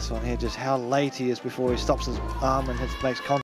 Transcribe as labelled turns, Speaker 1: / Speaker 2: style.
Speaker 1: this one here, just how late he is before he stops his arm and makes contact.